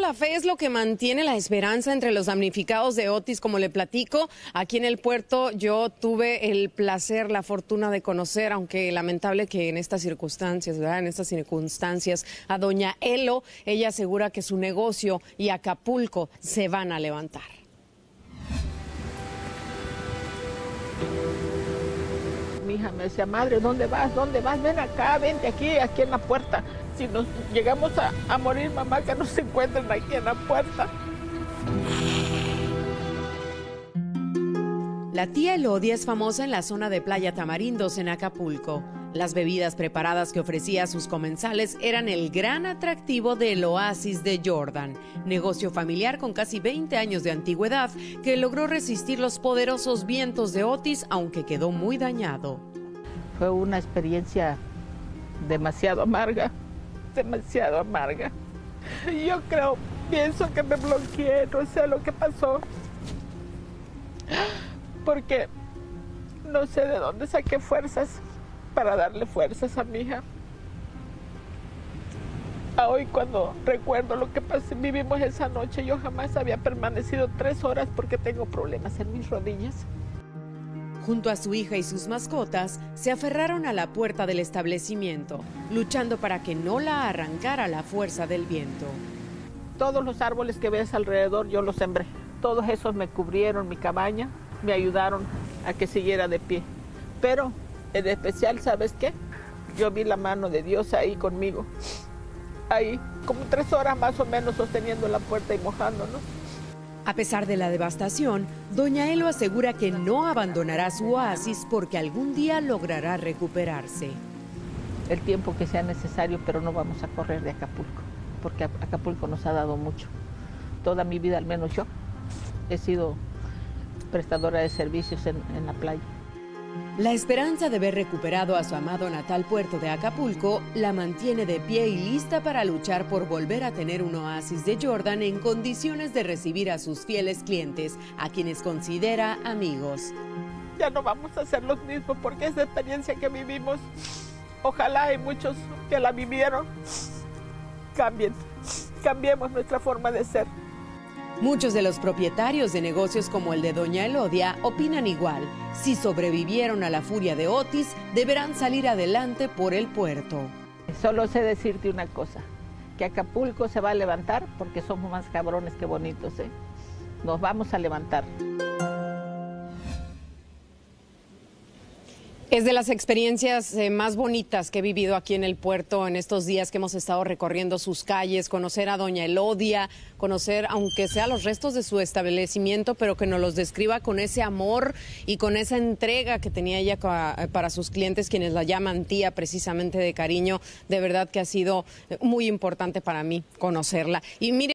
la fe es lo que mantiene la esperanza entre los damnificados de Otis, como le platico. Aquí en el puerto yo tuve el placer, la fortuna de conocer, aunque lamentable que en estas circunstancias, ¿verdad? En estas circunstancias, a doña Elo. Ella asegura que su negocio y Acapulco se van a levantar. Mi hija me decía, madre, ¿dónde vas? ¿Dónde vas? Ven acá, vente aquí en la puerta. Si nos llegamos a morir, mamá, que nos encuentren aquí en la puerta. La tía Elodia es famosa en la zona de Playa Tamarindos, en Acapulco. Las bebidas preparadas que ofrecía a sus comensales eran el gran atractivo del Oasis de Jordan, negocio familiar con casi 20 años de antigüedad que logró resistir los poderosos vientos de Otis, aunque quedó muy dañado. Fue una experiencia demasiado amarga, demasiado amarga. Yo pienso que me bloqueé, no sé lo que pasó, porque no sé de dónde saqué fuerzas para darle fuerzas a mi hija. A hoy, cuando recuerdo lo que vivimos esa noche, yo jamás había permanecido 3 horas porque tengo problemas en mis rodillas. Junto a su hija y sus mascotas, se aferraron a la puerta del establecimiento, luchando para que no la arrancara la fuerza del viento. Todos los árboles que ves alrededor yo los sembré. Todos esos me cubrieron mi cabaña, me ayudaron a que siguiera de pie. Pero en especial, ¿sabes qué? Yo vi la mano de Dios ahí conmigo. Ahí, como 3 horas más o menos sosteniendo la puerta y mojándonos. A pesar de la devastación, doña Elo asegura que no abandonará su oasis porque algún día logrará recuperarse. El tiempo que sea necesario, pero no vamos a correr de Acapulco, porque Acapulco nos ha dado mucho. Toda mi vida, al menos yo, he sido prestadora de servicios en la playa. La esperanza de ver recuperado a su amado natal puerto de Acapulco la mantiene de pie y lista para luchar por volver a tener un oasis de Jordan en condiciones de recibir a sus fieles clientes, a quienes considera amigos. Ya no vamos a ser los mismos porque esa experiencia que vivimos, ojalá hay muchos que la vivieron, cambiemos nuestra forma de ser. Muchos de los propietarios de negocios como el de doña Elodia opinan igual. Si sobrevivieron a la furia de Otis, deberán salir adelante por el puerto. Solo sé decirte una cosa, que Acapulco se va a levantar porque somos más cabrones que bonitos, ¿eh? Nos vamos a levantar. Es de las experiencias más bonitas que he vivido aquí en el puerto en estos días que hemos estado recorriendo sus calles, conocer a doña Elodia, conocer, aunque sea los restos de su establecimiento, pero que nos los describa con ese amor y con esa entrega que tenía ella para sus clientes, quienes la llaman tía precisamente de cariño. De verdad que ha sido muy importante para mí conocerla. Y mire,